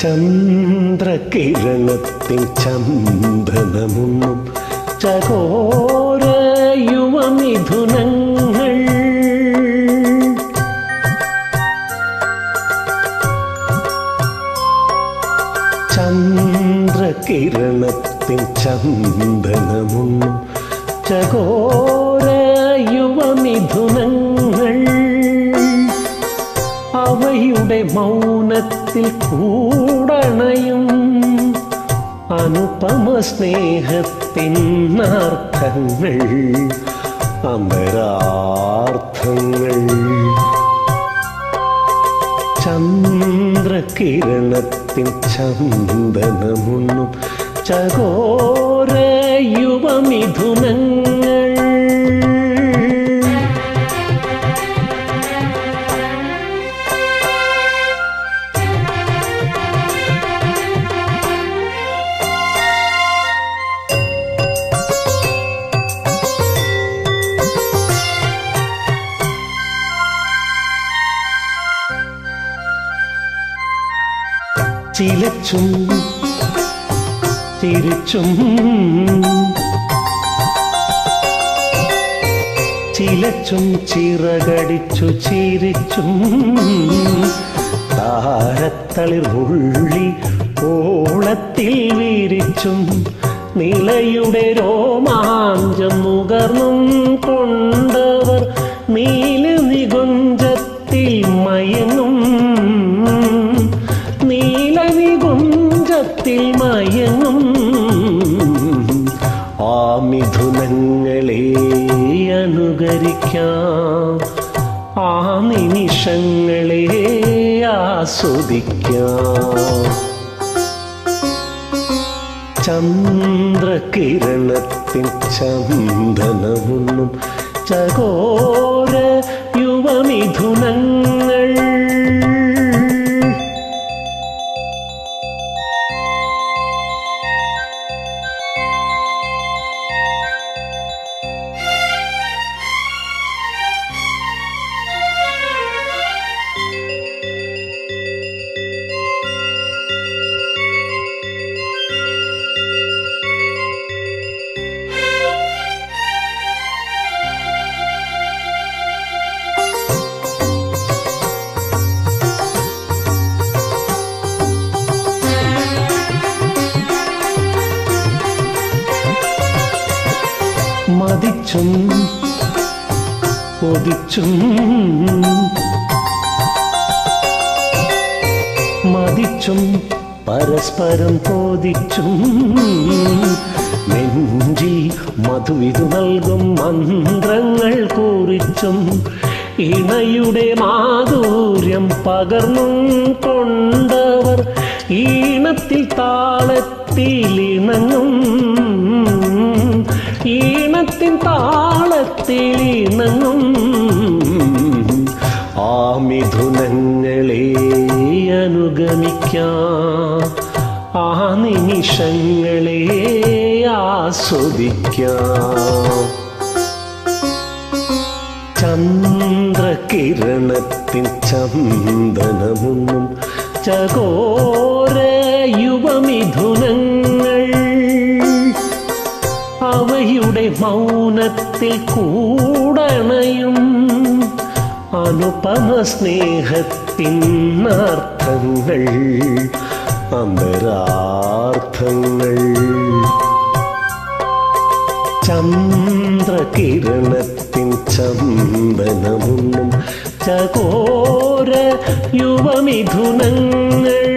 ചന്ദ്രകിരണത്തിൻ ചന്ദനമുണ്ണും ചകോര യുവമിഥുനങ്ങൾ. ചന്ദ്രകിരണത്തിൻ ചന്ദനമുണ്ണും ചകോര യുവമിഥുനങ്ങൾ. അവയുടെ മൗനത്തിൽ കൂടണയും അനുപമ സ്നേഹത്തിൻ അർത്ഥങ്ങൾ, അമരാർത്ഥങ്ങൾ. ചന്ദ്രകിരണത്തിൻ ചന്ദനമുണ്ണും ചകോര യുവമിഥുനങ്ങൾ. ചിലച്ചും ചിരിച്ചും ചിലച്ചും ചിറകടിച്ചു ചിരിച്ചും താരത്തളിർ ഉള്ളി ഓളത്തിൽ വീരിച്ചും നിലയുടെ രോമാഞ്ചം നുകർന്നും കൊണ്ടവർ നീലനികുഞ്ചത്തിൽ മയങ്ങും, നീലനികുഞ്ചത്തിൽ മയങ്ങും. ആ മിഥുനങ്ങളെ അനുകരിക്കാം, ആ നിമിഷങ്ങളെ ആസ്വദിക്കാം. ചന്ദ്രകിരണത്തിൻ ചന്ദനമുണ്ണും ചകോര യുവമിഥുനങ്ങൾ. മതിച്ചും കൊതിച്ചും മതിച്ചും പരസ്പരം കൊതിച്ചും നെഞ്ചി മധുവിധു നൽകും മന്ത്രങ്ങൾ കുറിച്ചും ഇണയുടെ മാധുര്യം പകർന്നും കൊണ്ടവർ ഈണത്തിൽ താളത്തിലിണങ്ങും, ഈണത്തിൻ താളത്തിലിണങ്ങും. ആ മിഥുനങ്ങളെ അനുഗമിക്കാം, ആ നിമിഷങ്ങളെ ആസ്വദിക്കാം. ചന്ദ്രകിരണത്തിൻ ചന്ദനമുണ്ണും ചകോര യുവമിഥുനങ്ങൾ. അവയുടെ മൗനത്തിൽ കൂടണയും അനുപമ സ്നേഹത്തിൻ അർത്ഥങ്ങൾ, അമരാർത്ഥങ്ങൾ. ചന്ദ്രകിരണത്തിൻ ചന്ദനമുണ്ണും ചകോര യുവമിഥുനങ്ങൾ.